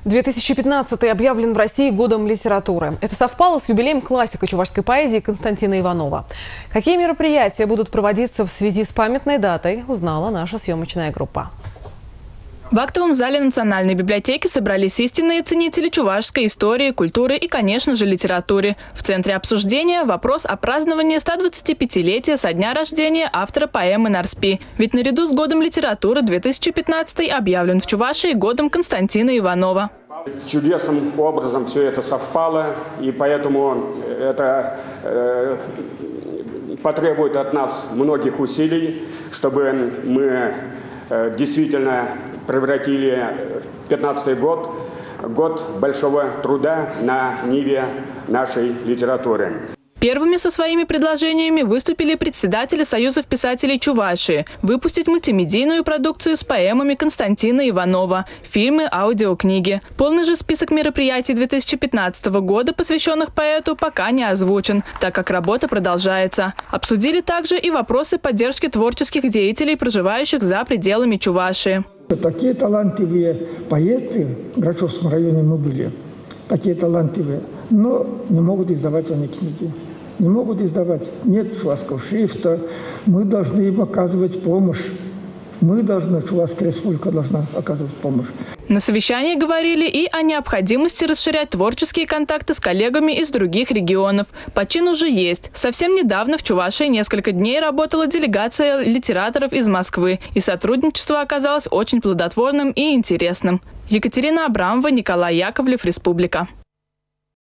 2015 объявлен в России годом литературы. Это совпало с юбилеем классика чувашской поэзии Константина Иванова. Какие мероприятия будут проводиться в связи с памятной датой, узнала наша съемочная группа. В актовом зале Национальной библиотеки собрались истинные ценители чувашской истории, культуры и, конечно же, литературы. В центре обсуждения вопрос о праздновании 125-летия со дня рождения автора поэмы «Нарспи». Ведь наряду с годом литературы 2015 объявлен в Чувашии годом Константина Иванова. Чудесным образом все это совпало, и поэтому это потребует от нас многих усилий, чтобы мы действительно превратили 15-й год большого труда на ниве нашей литературы. Первыми со своими предложениями выступили председатели Союзов писателей Чувашии выпустить мультимедийную продукцию с поэмами Константина Иванова, фильмы, аудиокниги. Полный же список мероприятий 2015 года, посвященных поэту, пока не озвучен, так как работа продолжается. Обсудили также и вопросы поддержки творческих деятелей, проживающих за пределами Чувашии. Такие талантливые поэты в Грачевском районе мы были, такие талантливые, но не могут издавать они книги. Не могут издавать, нет чувашского шрифта. Мы должны им оказывать помощь. Чувашская республика должна оказывать помощь. На совещании говорили и о необходимости расширять творческие контакты с коллегами из других регионов. Почин уже есть. Совсем недавно в Чувашии несколько дней работала делегация литераторов из Москвы, и сотрудничество оказалось очень плодотворным и интересным. Екатерина Абрамова, Николай Яковлев, Республика.